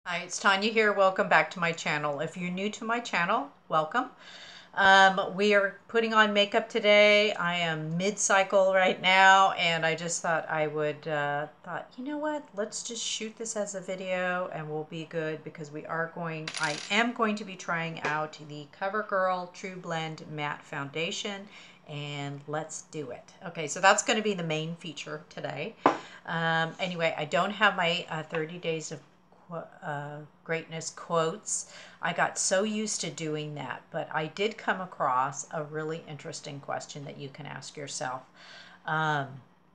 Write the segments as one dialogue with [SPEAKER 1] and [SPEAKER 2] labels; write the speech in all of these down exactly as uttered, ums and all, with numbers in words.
[SPEAKER 1] Hi, it's Tanya here. Welcome back to my channel. If you're new to my channel, welcome. Um, we are putting on makeup today. I am mid-cycle right now, and I just thought I would, uh, thought, you know what, let's just shoot this as a video and we'll be good because we are going, I am going to be trying out the Covergirl Trueblend Matte Foundation, and let's do it. Okay, so that's going to be the main feature today. Um, anyway, I don't have my uh, thirty days of uh, greatness quotes. I got so used to doing that, but I did come across a really interesting question that you can ask yourself. Um,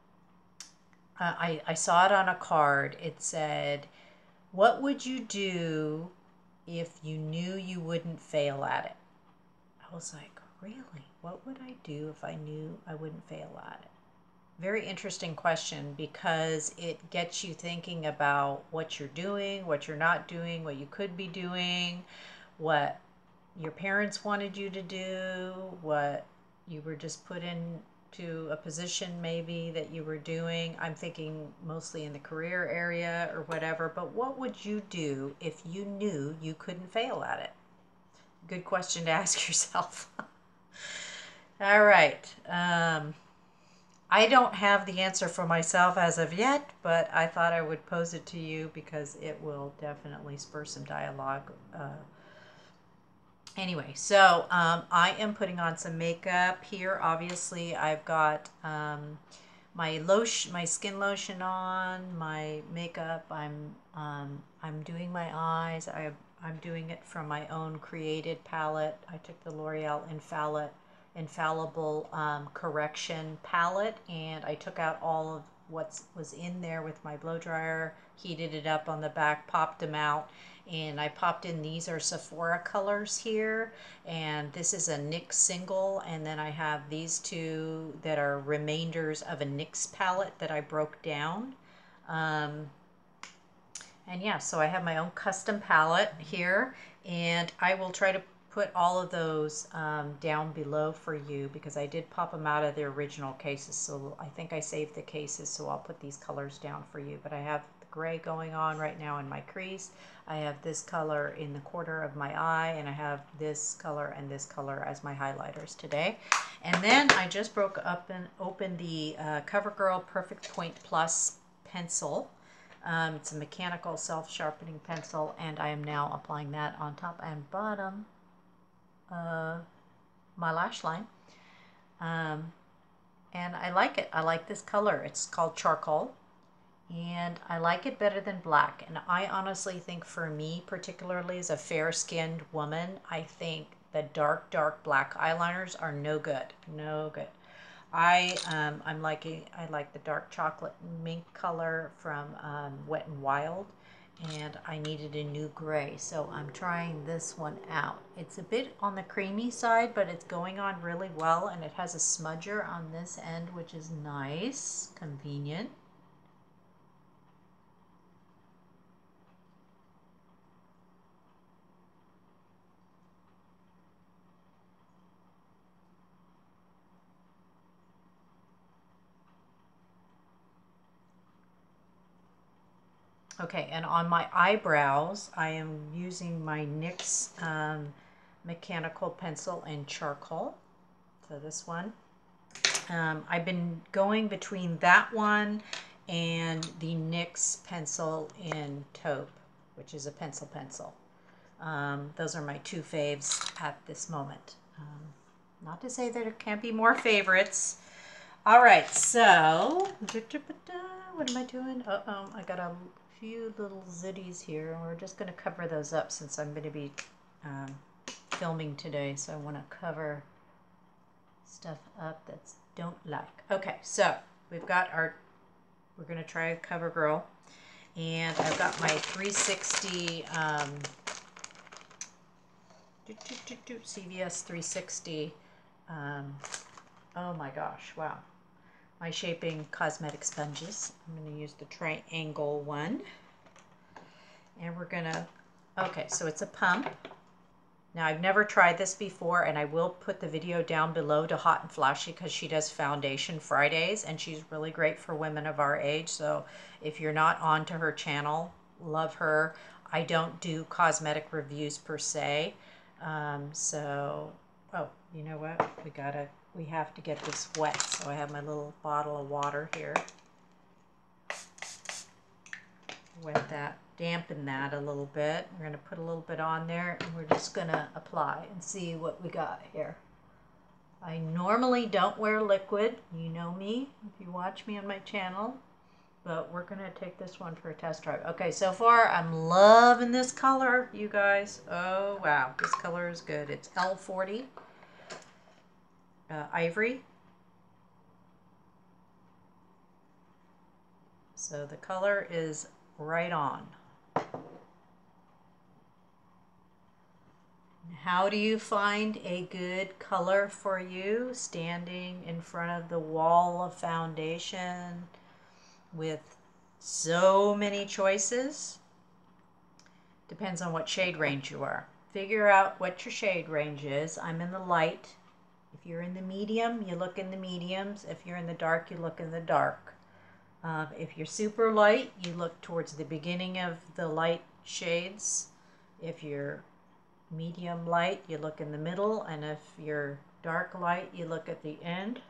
[SPEAKER 1] I, I saw it on a card. It said, what would you do if you knew you wouldn't fail at it? I was like, really? What would I do if I knew I wouldn't fail at it? Very interesting question because it gets you thinking about what you're doing, what you're not doing, what you could be doing, what your parents wanted you to do, what you were just put into a position maybe that you were doing. I'm thinking mostly in the career area or whatever, but what would you do if you knew you couldn't fail at it? Good question to ask yourself. All right. Um, I don't have the answer for myself as of yet, but I thought I would pose it to you because it will definitely spur some dialogue. Uh, anyway, so um, I am putting on some makeup here. Obviously, I've got um, my lotion, my skin lotion on, my makeup. I'm um, I'm doing my eyes. I I'm doing it from my own created palette. I took the L'Oreal Infallible infallible um, correction palette, and I took out all of what was in there with my blow dryer, heated it up on the back, popped them out, and I popped in, these are Sephora colors here, and this is a NYX single, and then I have these two that are remainders of a NYX palette that I broke down. Um, and yeah, so I have my own custom palette here, and I will try to put all of those um, down below for you because I did pop them out of their original cases. So I think I saved the cases, so I'll put these colors down for you. But I have the gray going on right now in my crease. I have this color in the corner of my eye, and I have this color and this color as my highlighters today. And then I just broke up and opened the uh, Covergirl Perfect Point Plus pencil. Um, it's a mechanical self-sharpening pencil, and I am now applying that on top and bottom uh, my lash line. Um, and I like it. I like this color. It's called charcoal, and I like it better than black. And I honestly think for me, particularly as a fair-skinned woman, I think the dark, dark black eyeliners are no good. No good. I um, I'm liking I like the dark chocolate mink color from um, Wet n Wild, and I needed a new gray, so I'm trying this one out. It's a bit on the creamy side, but it's going on really well, and it has a smudger on this end, which is nice, convenient. Okay, and on my eyebrows, I am using my NYX um, mechanical pencil in charcoal. So this one. Um, I've been going between that one and the NYX pencil in taupe, which is a pencil pencil. Um, those are my two faves at this moment. Um, not to say that there can't be more favorites. All right, so what am I doing? Uh-oh, I got a few little zitties here, and we're just going to cover those up since I'm going to be um, filming today, so I want to cover stuff up that's don't like. Okay, so we've got our, we're going to try Covergirl, and I've got my three sixty um, C V S three sixty. Um, oh my gosh, wow. My shaping cosmetic sponges. I'm going to use the triangle one. And we're going to, okay, so it's a pump. Now, I've never tried this before, and I will put the video down below to Hot and Flashy because she does Foundation Fridays, and she's really great for women of our age. So if you're not on to her channel, love her. I don't do cosmetic reviews per se. Um, so, oh, you know what? We gotta, we have to get this wet. So I have my little bottle of water here. Wet that, dampen that a little bit. We're gonna put a little bit on there and we're just gonna apply and see what we got here. I normally don't wear liquid. You know me if you watch me on my channel. But we're going to take this one for a test drive. Okay, so far I'm loving this color, you guys. Oh, wow. This color is good. It's L forty. Uh, Ivory. So the color is right on. How do you find a good color for you? Standing in front of the wall of foundation with so many choices. Depends on what shade range you are. Figure out what your shade range is. I'm in the light. If you're in the medium, you look in the mediums. If you're in the dark, you look in the dark. Uh, if you're super light, you look towards the beginning of the light shades. If you're medium light, you look in the middle. And if you're dark light, you look at the end.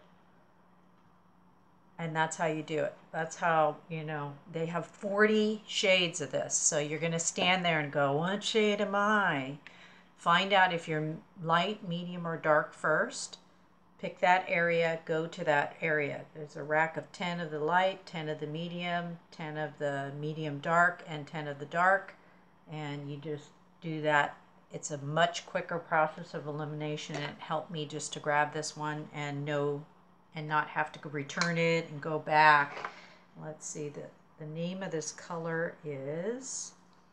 [SPEAKER 1] And that's how you do it. That's how, you know, they have forty shades of this. So you're going to stand there and go, what shade am I? Find out if you're light, medium, or dark first. Pick that area, go to that area. There's a rack of ten of the light, ten of the medium, ten of the medium dark, and ten of the dark. And you just do that. It's a much quicker process of elimination. It helped me just to grab this one and know and not have to return it and go back. Let's see, the, the name of this color is,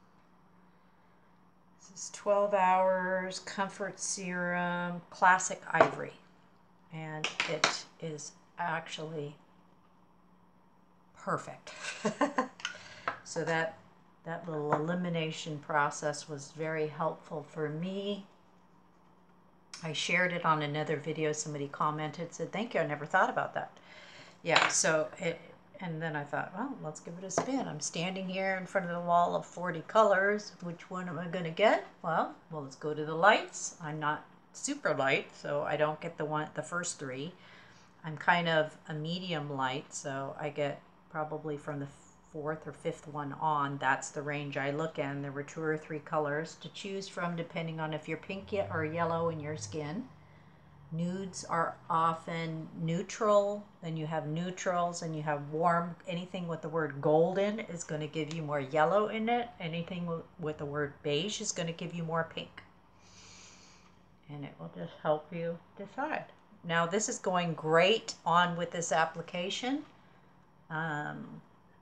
[SPEAKER 1] this is twelve hours Comfort Serum Classic Ivory. And it is actually perfect. So that, that little elimination process was very helpful for me. I shared it on another video. Somebody commented, said, thank you, I never thought about that. Yeah, so it, and then I thought, well, let's give it a spin. I'm standing here in front of the wall of forty colors. Which one am I going to get? Well, well, let's go to the lights. I'm not super light, so I don't get the one, the first three. I'm kind of a medium light, so I get probably from the fourth or fifth one on. That's the range I look in. There were two or three colors to choose from depending on if you're pink or yellow in your skin. Nudes are often neutral, then you have neutrals, and you have warm. Anything with the word golden is going to give you more yellow in it. Anything with the word beige is going to give you more pink. And it will just help you decide. Now this is going great on with this application. Um,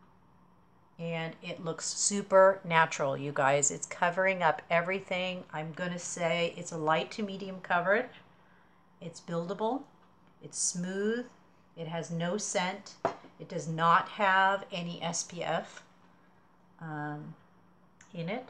[SPEAKER 1] and it looks super natural, you guys. It's covering up everything. I'm going to say it's a light to medium coverage. It's buildable. It's smooth. It has no scent. It does not have any S P F um, in it.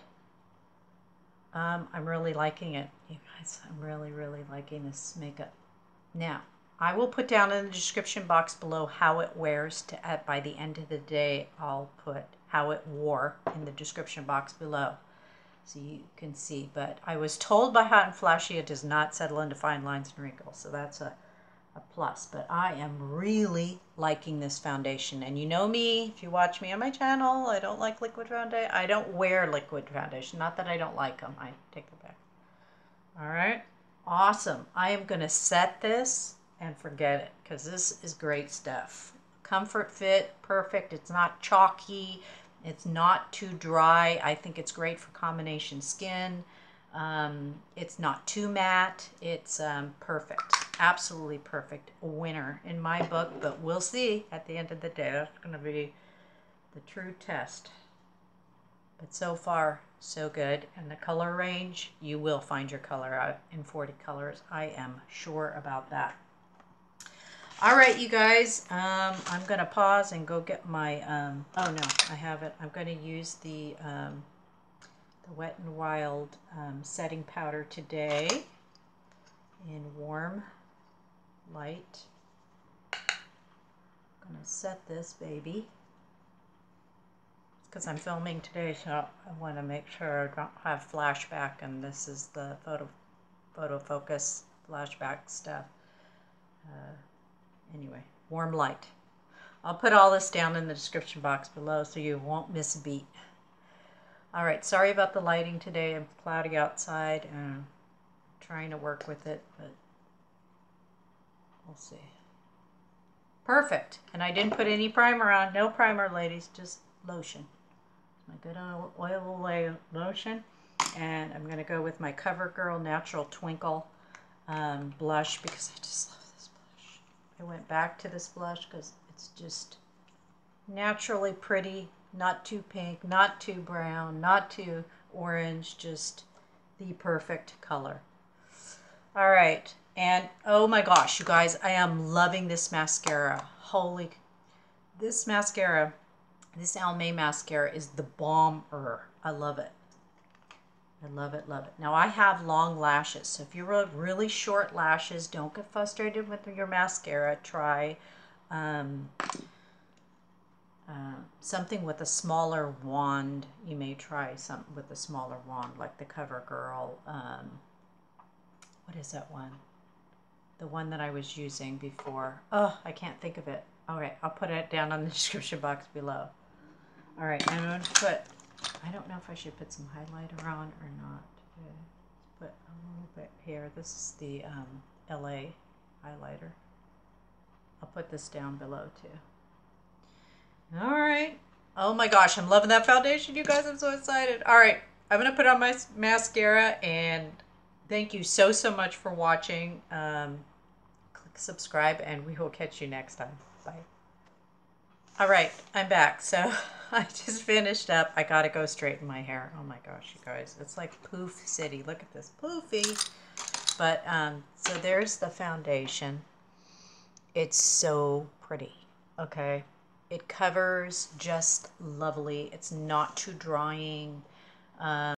[SPEAKER 1] Um, I'm really liking it, you guys. I'm really, really liking this makeup. Now, I will put down in the description box below how it wears. To at by the end of the day, I'll put how it wore in the description box below, so you can see. But I was told by Hot and Flashy it does not settle into fine lines and wrinkles, so that's a, a plus. But I am really liking this foundation. And you know me, if you watch me on my channel, I don't like liquid foundation. I don't wear liquid foundation. Not that I don't like them. I take them back. All right. Awesome. I am going to set this and forget it, because this is great stuff. Comfort fit, perfect. It's not chalky. It's not too dry. I think it's great for combination skin. Um, it's not too matte. It's um, perfect. Absolutely perfect. A winner in my book, but we'll see at the end of the day. That's going to be the true test. But so far, so good. And the color range, you will find your color out in forty colors. I am sure about that. All right, you guys, um, I'm going to pause and go get my, um, oh no, I have it. I'm going to use the, um, the Wet n Wild um, setting powder today in warm light. I'm going to set this baby. It's because I'm filming today, so I want to make sure I don't have flashback, and this is the photo photo focus flashback stuff. Uh, anyway, warm light. I'll put all this down in the description box below so you won't miss a beat. All right, sorry about the lighting today. I'm cloudy outside and I'm trying to work with it, but we'll see. Perfect. And I didn't put any primer on. No primer, ladies, just lotion. My good oil lotion. And I'm going to go with my Covergirl Natural Twinkle um, blush because I just love this blush. I went back to this blush because it's just naturally pretty, not too pink, not too brown, not too orange, just the perfect color. All right. And oh my gosh, you guys, I am loving this mascara. Holy, this mascara, this Almay mascara is the bomber. I love it. I love it, love it. Now I have long lashes, so if you have really short lashes, don't get frustrated with your mascara. Try um, uh, something with a smaller wand. You may try something with a smaller wand, like the Covergirl. Um, what is that one? The one that I was using before. Oh, I can't think of it. All right, I'll put it down on the description box below. All right, I'm going to put, I don't know if I should put some highlighter on or not. Put a little bit here. This is the um, L A highlighter. I'll put this down below too. All right. Oh my gosh, I'm loving that foundation, you guys. I'm so excited. All right, I'm going to put on my mascara, and thank you so, so much for watching. Um, click subscribe, and we will catch you next time. Bye. All right, I'm back. So I just finished up. I got to go straighten my hair. Oh my gosh, you guys. It's like poof city. Look at this. Poofy. But, um, so there's the foundation. It's so pretty. Okay. It covers just lovely. It's not too drying. Um,